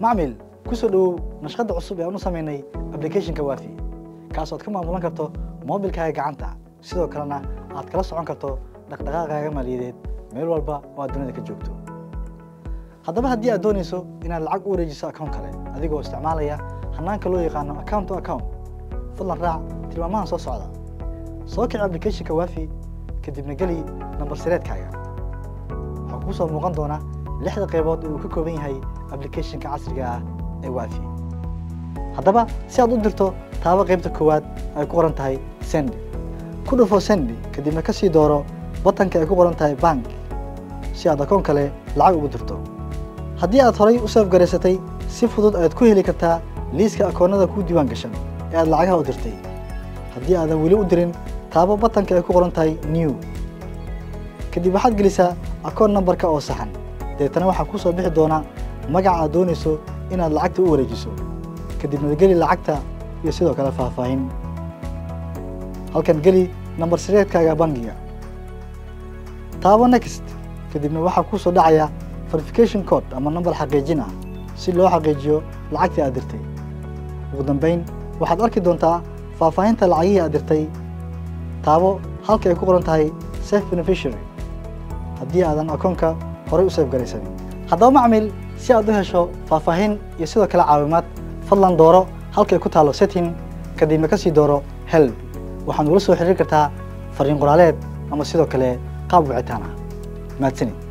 معمل كسر نشقد عصب أو نسميني application كوافي كاسات كمان ملان كرتو موبيل كهاي جعنتا سيدو كلنا أتكلم عن كرتو دقيقة مالية ميل والبا وادوني كجوكتو هذا بها دي أدونيسو إن العقد وريجيس أكاونت كله أديكو استعماليا هنان كلو يقانو أكاونت تو أكاونت فضلا راع تلمامان صو صعدا صوك الابليكيشن كوافي كدب نقلي نمبر سيرات كايا حكوصو موقان دونا لحظة قيبوت وكوكو بين هاي ابليكيشن كعصرية وافي هذا بها سيادو درتو تابا قيبت كواد أي قرن تاي سندي كله فو سندي كدب نكسي دورو بطن كأي قرن تاي بانك سيادة كون كله العقد بدرتو haddii aad horay u saf gareysatay si fudud aad ku heli kartaa liiska akoonnada ku diiwaan gashan ee aad lacagaha u dirtay haddii aadan weli u dirin taabo batanka ay ku qoran tahay new kadib waxaad gelisaa akoon numberka oo saxan deetana waxaa ku soo bixi doona magaca aad doonayso inaad lacagta u wareejiso kadibna geli lacagta iyo sidoo kale faahfaahin halkan geli number sireedkaaga bangiga taabo next kadibna waxaa ku soo dhacaya verification code ama number xaqiijin ah si loo xaqiijiyo lacagta aad dirtay ugu dambeyn waxaad arki doontaa faahfaahinta lacagihii aad dirtay taabo halka ay ku qoran tahay safe beneficiary haddii aadan akoonka horay u save garaysanin haddaba macmiil si aad u hesho faahfaahin iyo sidoo kale caawimaad fadlan dooro halka ay ku taalo setting kadibna ka sii dooro help waxaad ula soo xiriiri kartaa fariin qoraaleed ama sidoo kale qaab wicitaan ah mahadsanid